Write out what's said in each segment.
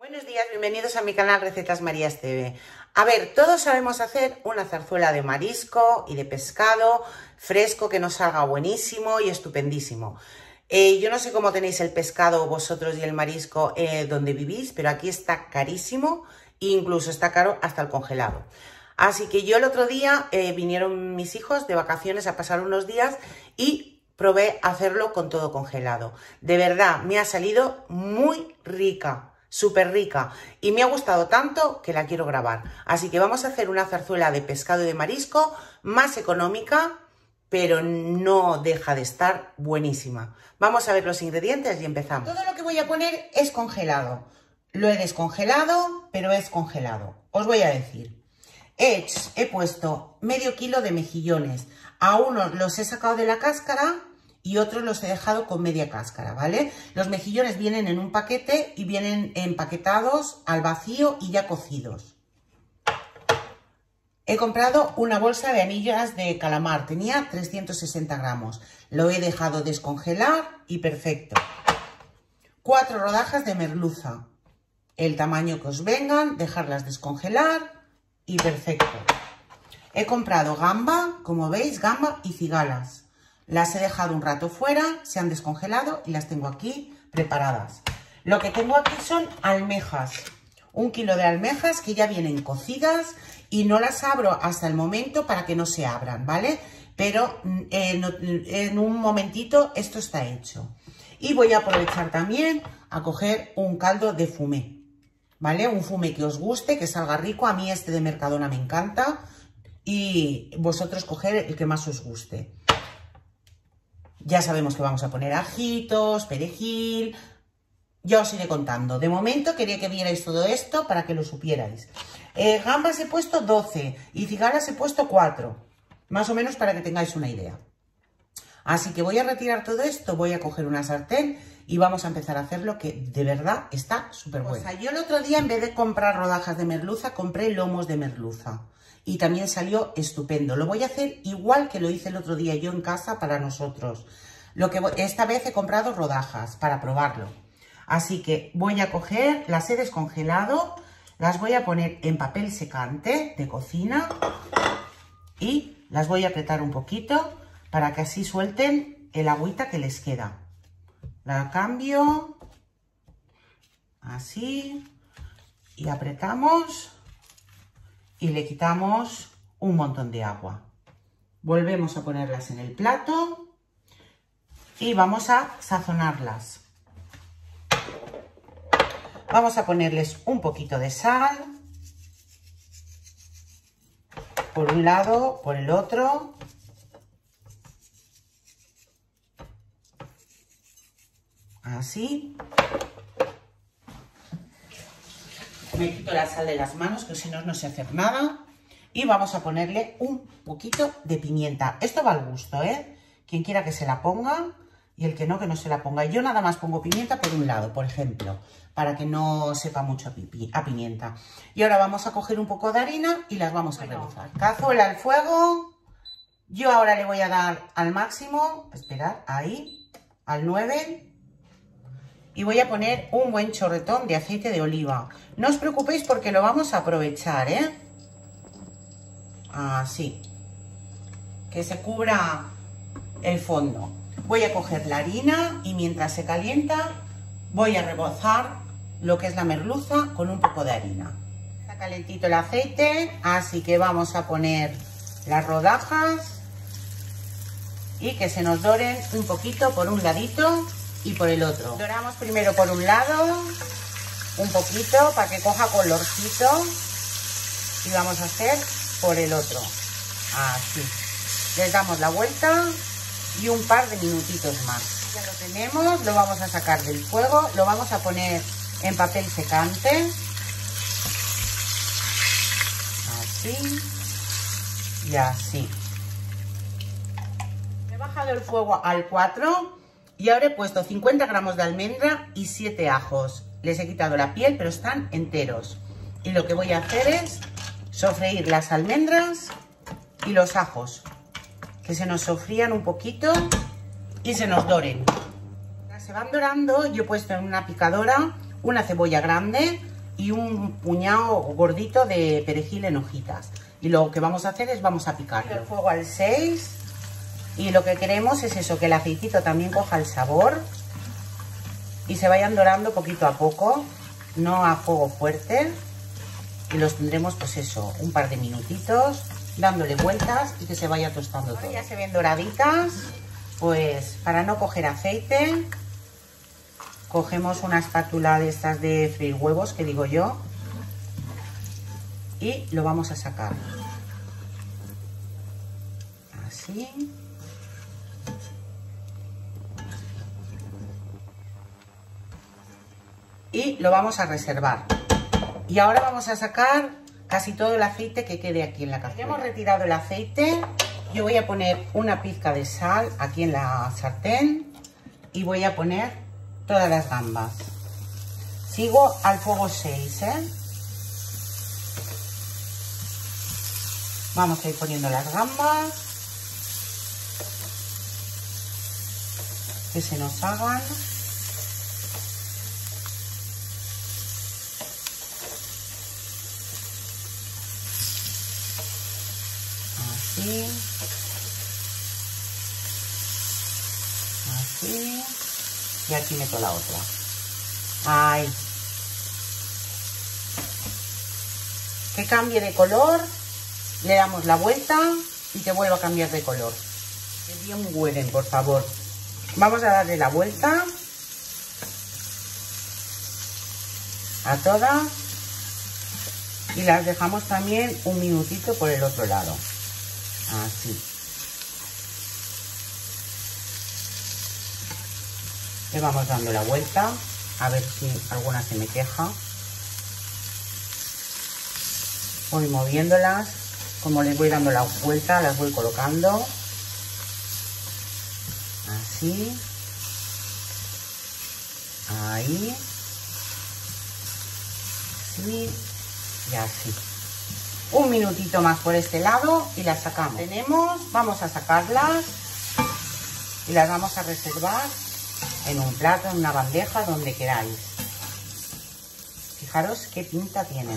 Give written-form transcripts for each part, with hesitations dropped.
Buenos días, bienvenidos a mi canal Recetas Marías TV. A ver, todos sabemos hacer una zarzuela de marisco y de pescado fresco que nos salga buenísimo y estupendísimo. Yo no sé cómo tenéis el pescado vosotros y el marisco donde vivís, pero aquí está carísimo e incluso está caro hasta el congelado. Así que yo el otro día vinieron mis hijos de vacaciones a pasar unos días y probé hacerlo con todo congelado. De verdad, me ha salido muy rica. Súper rica y me ha gustado tanto que la quiero grabar. Así que vamos a hacer una zarzuela de pescado y de marisco más económica, pero no deja de estar buenísima. Vamos a ver los ingredientes y empezamos. Todo lo que voy a poner es congelado. Lo he descongelado, pero es congelado. Os voy a decir. He puesto medio kilo de mejillones. A unos los he sacado de la cáscara y otros los he dejado con media cáscara, ¿vale? Los mejillones vienen en un paquete y vienen empaquetados al vacío y ya cocidos. He comprado una bolsa de anillas de calamar, tenía 360 gramos. Lo he dejado descongelar y perfecto. 4 rodajas de merluza, el tamaño que os vengan, dejarlas descongelar y perfecto. He comprado gamba, como veis, gamba y cigalas. Las he dejado un rato fuera, se han descongelado y las tengo aquí preparadas. Lo que tengo aquí son almejas. 1 kilo de almejas que ya vienen cocidas y no las abro hasta el momento para que no se abran, ¿vale? Pero en un momentito esto está hecho. Y voy a aprovechar también a coger un caldo de fumé, ¿vale? Un fumé que os guste, que salga rico. A mí este de Mercadona me encanta y vosotros coger el que más os guste. Ya sabemos que vamos a poner ajitos, perejil, ya os iré contando. De momento quería que vierais todo esto para que lo supierais. Gambas he puesto 12 y cigalas he puesto 4, más o menos para que tengáis una idea. Así que voy a retirar todo esto, voy a coger una sartén y vamos a empezar a hacerlo, que de verdad está súper bueno. O sea, yo el otro día en vez de comprar rodajas de merluza, compré lomos de merluza. Y también salió estupendo. Lo voy a hacer igual que lo hice el otro día yo en casa para nosotros. Esta vez he comprado rodajas para probarlo. Así que voy a coger, las he descongelado, las voy a poner en papel secante de cocina y las voy a apretar un poquito para que así suelten el agüita que les queda. La cambio así y apretamos. Y le quitamos un montón de agua. Volvemos a ponerlas en el plato y vamos a sazonarlas. Vamos a ponerles un poquito de sal por un lado, por el otro. Así. Me quito la sal de las manos, que si no, no sé hacer nada. Y vamos a ponerle un poquito de pimienta. Esto va al gusto, ¿eh? Quien quiera que se la ponga y el que no se la ponga. Yo nada más pongo pimienta por un lado, por ejemplo, para que no sepa mucho a pimienta. Y ahora vamos a coger un poco de harina y las vamos a rebozar. Cazuela al fuego. Yo ahora le voy a dar al máximo, esperad, ahí, al 9. Y voy a poner un buen chorretón de aceite de oliva. No os preocupéis porque lo vamos a aprovechar, ¿eh? Así. Que se cubra el fondo. Voy a coger la harina y mientras se calienta voy a rebozar lo que es la merluza con un poco de harina. Está calentito el aceite, así que vamos a poner las rodajas y que se nos doren un poquito por un ladito y por el otro. Doramos primero por un lado, un poquito, para que coja colorcito. Y vamos a hacer por el otro. Así. Les damos la vuelta y un par de minutitos más. Ya lo tenemos, lo vamos a sacar del fuego, lo vamos a poner en papel secante. Así. Y así. He bajado el fuego al 4. Y ahora he puesto 50 gramos de almendra y 7 ajos. Les he quitado la piel, pero están enteros. Y lo que voy a hacer es sofreír las almendras y los ajos. Que se nos sofrían un poquito y se nos doren. Se van dorando, yo he puesto en una picadora una cebolla grande, y un puñado gordito de perejil en hojitas. Y lo que vamos a hacer es vamos a picar el fuego al 6 y lo que queremos es eso, que el aceitito también coja el sabor y se vayan dorando poquito a poco, no a fuego fuerte, y los tendremos pues eso, un par de minutitos dándole vueltas y que se vaya tostando todo. Ya se ven doraditas, pues para no coger aceite cogemos una espátula de estas de freír huevos, que digo yo, y lo vamos a sacar. Así. Y lo vamos a reservar. Y ahora vamos a sacar casi todo el aceite que quede aquí en la cazuela. Ya hemos retirado el aceite. Yo voy a poner una pizca de sal aquí en la sartén y voy a poner todas las gambas. Sigo al fuego 6, ¿eh? Vamos a ir poniendo las gambas que se nos hagan. Así. Así. Y aquí meto la otra. Ahí. Que cambie de color. Le damos la vuelta y que vuelva a cambiar de color. Que bien huelen, por favor. Vamos a darle la vuelta a todas y las dejamos también un minutito por el otro lado. Así. Le vamos dando la vuelta a ver si alguna se me queja. Voy moviéndolas. Como les voy dando la vuelta, las voy colocando. Así. Ahí. Así. Y así. Un minutito más por este lado y las sacamos. Tenemos, vamos a sacarlas y las vamos a reservar en un plato, en una bandeja, donde queráis. Fijaros qué pinta tienen.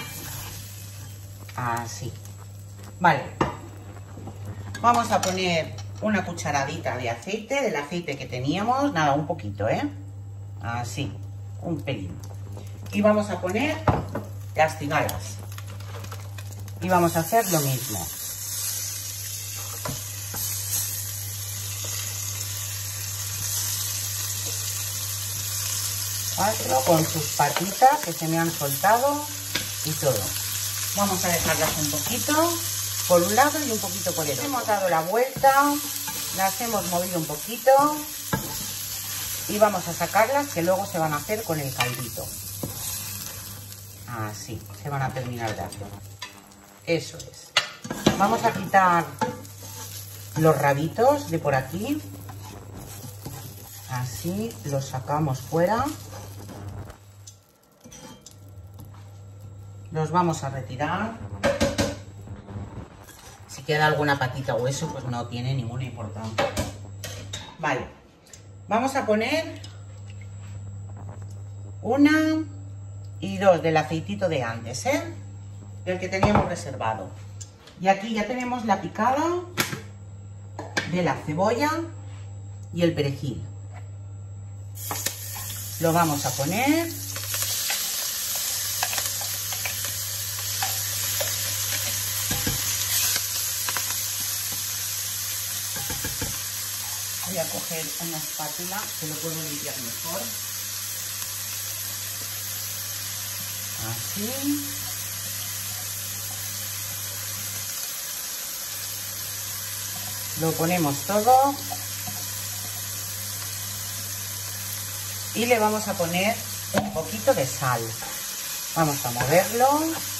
Así. Vale, vamos a poner una cucharadita de aceite, del aceite que teníamos, nada, un poquito, así, un pelín. Y vamos a poner las cigalas. Y vamos a hacer lo mismo. Hazlo con sus patitas que se me han soltado y todo. Vamos a dejarlas un poquito por un lado y un poquito por el otro. Hemos dado la vuelta, las hemos movido un poquito y vamos a sacarlas, que luego se van a hacer con el caldito. Así, se van a terminar de hacer. Eso es. Vamos a quitar los rabitos de por aquí. Así, los sacamos fuera. Los vamos a retirar. Si queda alguna patita o eso, pues no tiene ninguna importancia. Vale, vamos a poner una y dos del aceitito de antes, del que teníamos reservado. Y aquí ya tenemos la picada de la cebolla y el perejil. Lo vamos a poner. Voy a coger una espátula que lo puedo limpiar mejor. Así. Lo ponemos todo. Y le vamos a poner un poquito de sal. Vamos a moverlo.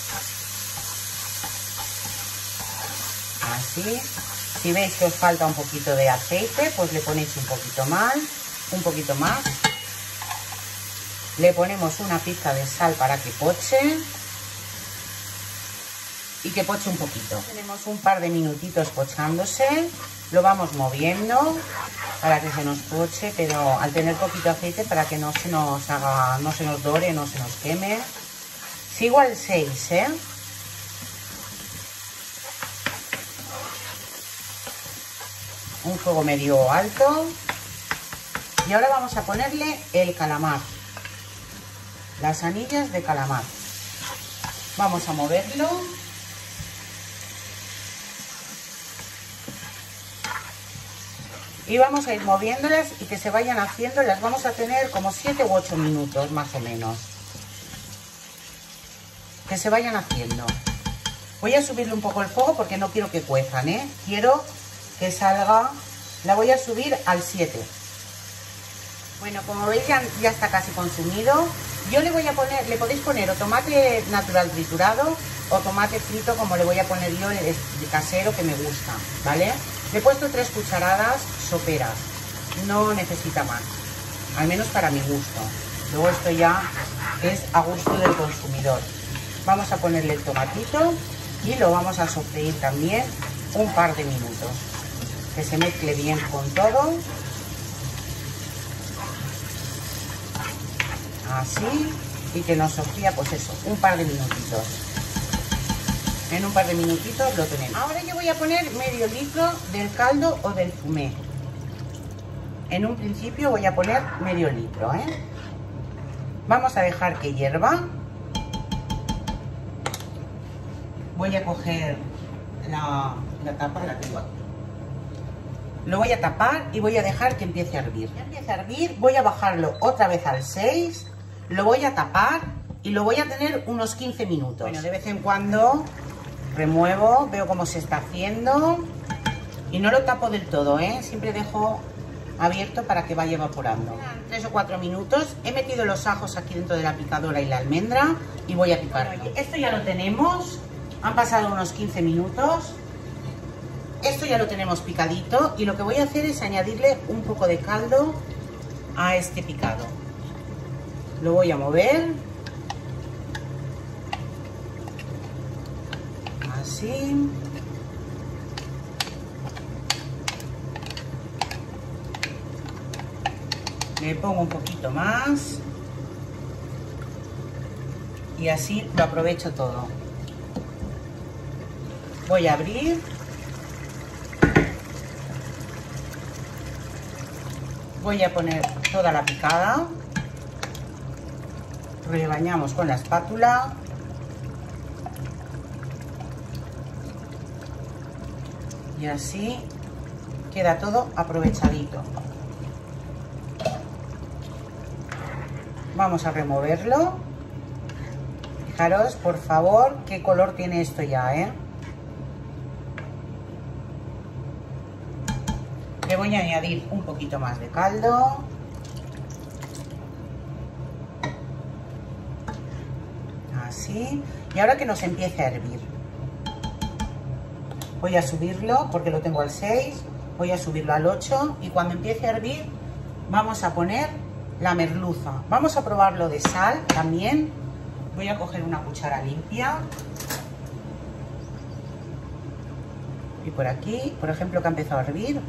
Así. Si veis que os falta un poquito de aceite, pues le ponéis un poquito más. Le ponemos una pizca de sal para que poche. Y que poche un poquito. Tenemos un par de minutitos pochándose. Lo vamos moviendo para que se nos poche, pero al tener poquito aceite para que no se nos haga, no se nos dore, no se nos queme. Sigo al 6, ¿eh? Un fuego medio alto. Y ahora vamos a ponerle el calamar. Las anillas de calamar. Vamos a moverlo. Y vamos a ir moviéndolas y que se vayan haciendo. Las vamos a tener como 7 u 8 minutos más o menos. Que se vayan haciendo. Voy a subirle un poco el fuego porque no quiero que cuezan, ¿eh? Quiero que salga. La voy a subir al 7. Bueno, como veis ya está casi consumido. Yo le voy a poner, le podéis poner o tomate natural triturado o tomate frito, como le voy a poner yo el casero que me gusta, ¿vale? Le he puesto 3 cucharadas soperas, no necesita más, al menos para mi gusto. Luego esto ya es a gusto del consumidor. Vamos a ponerle el tomatito y lo vamos a sofreír también un par de minutos, que se mezcle bien con todo. Así, y que nos sofría, pues eso, un par de minutitos. En un par de minutitos lo tenemos. Ahora yo voy a poner medio litro del caldo o del fumé. En un principio voy a poner medio litro, ¿eh? Vamos a dejar que hierva. Voy a coger la tapa, la tengo aquí. Lo voy a tapar y voy a dejar que empiece a hervir. Ya empieza a hervir, voy a bajarlo otra vez al 6. Lo voy a tapar y lo voy a tener unos 15 minutos. Bueno, de vez en cuando remuevo, veo cómo se está haciendo y no lo tapo del todo, ¿eh? Siempre dejo abierto para que vaya evaporando. 3 o 4 minutos. He metido los ajos aquí dentro de la picadora y la almendra y voy a picarlo. Bueno, esto ya lo tenemos. Han pasado unos 15 minutos. Esto ya lo tenemos picadito y lo que voy a hacer es añadirle un poco de caldo a este picado. Lo voy a mover. Así. Le pongo un poquito más. Y así lo aprovecho todo. Voy a abrir. Voy a poner toda la picada. Rebañamos con la espátula. Y así queda todo aprovechadito. Vamos a removerlo. Fijaros, por favor, qué color tiene esto ya, ¿eh? Le voy a añadir un poquito más de caldo. Así. Y ahora que nos empiece a hervir. Voy a subirlo porque lo tengo al 6. Voy a subirlo al 8. Y cuando empiece a hervir vamos a poner la merluza. Vamos a probarlo de sal también. Voy a coger una cuchara limpia. Y por aquí, por ejemplo, que ha empezado a hervir.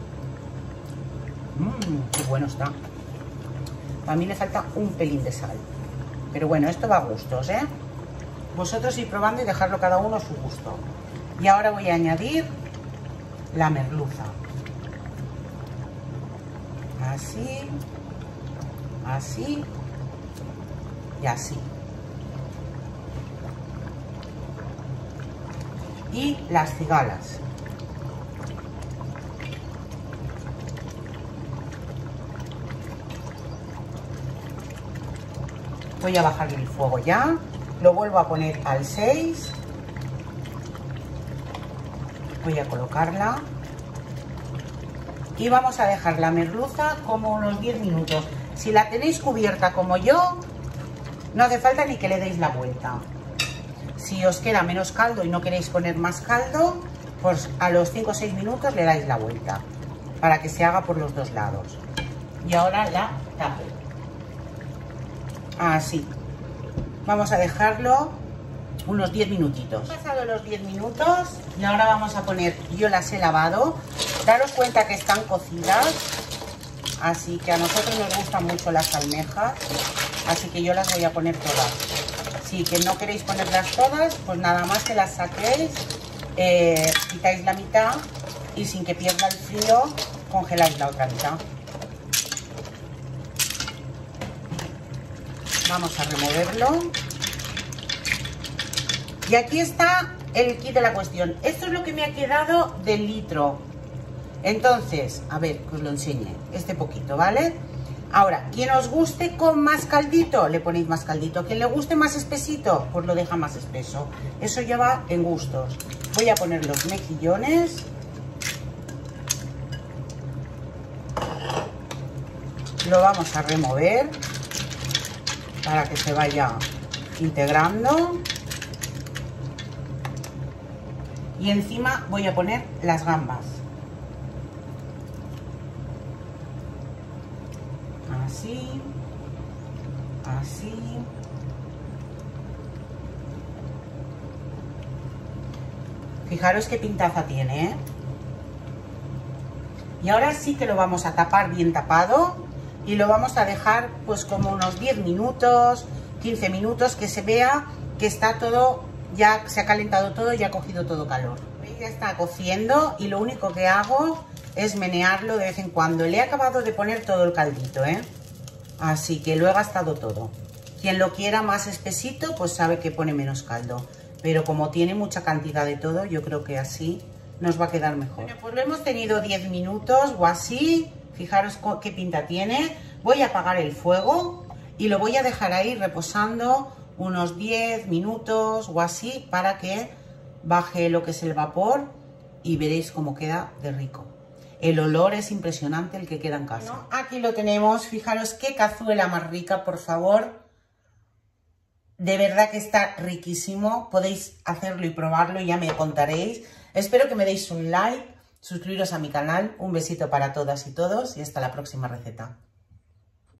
Qué bueno está. A mí le falta un pelín de sal. Pero bueno, esto va a gustos, ¿eh? Vosotros ir probando y dejarlo cada uno a su gusto. Y ahora voy a añadir la merluza. Así. Así. Y así. Y las cigalas. Voy a bajar el fuego ya, lo vuelvo a poner al 6, voy a colocarla y vamos a dejar la merluza como unos 10 minutos. Si la tenéis cubierta como yo, no hace falta ni que le deis la vuelta. Si os queda menos caldo y no queréis poner más caldo, pues a los 5 o 6 minutos le dais la vuelta para que se haga por los dos lados. Y ahora la tapo. Así. Vamos a dejarlo unos 10 minutitos. Han pasado los 10 minutos y ahora vamos a poner, yo las he lavado. Daros cuenta que están cocidas, así que a nosotros nos gustan mucho las almejas, así que yo las voy a poner todas. Si que no queréis ponerlas todas, pues nada más que las saquéis, quitáis la mitad y sin que pierda el frío, congeláis la otra mitad. Vamos a removerlo. Y aquí está el kit de la cuestión. Esto es lo que me ha quedado del litro. Entonces, a ver, que os lo enseñe. Este poquito, ¿vale? Ahora, quien os guste con más caldito, le ponéis más caldito. Quien le guste más espesito, pues lo deja más espeso. Eso ya va en gustos. Voy a poner los mejillones. Lo vamos a remover para que se vaya integrando. Y encima voy a poner las gambas. Así, así. Fijaros qué pintaza tiene, ¿eh? Y ahora sí que lo vamos a tapar bien tapado y lo vamos a dejar pues como unos 10 minutos, 15 minutos, que se vea que está todo, ya se ha calentado todo y ha cogido todo calor. Ya está cociendo y lo único que hago es menearlo de vez en cuando. Le he acabado de poner todo el caldito, ¿eh? Así que lo he gastado todo. Quien lo quiera más espesito, pues sabe que pone menos caldo. Pero como tiene mucha cantidad de todo, yo creo que así nos va a quedar mejor. Bueno, pues lo hemos tenido 10 minutos o así. Fijaros qué pinta tiene. Voy a apagar el fuego y lo voy a dejar ahí reposando unos 10 minutos o así para que baje lo que es el vapor y veréis cómo queda de rico. El olor es impresionante el que queda en casa. Bueno, aquí lo tenemos. Fijaros qué cazuela más rica, por favor. De verdad que está riquísimo. Podéis hacerlo y probarlo y ya me contaréis. Espero que me deis un like, suscribiros a mi canal. Un besito para todas y todos y hasta la próxima receta.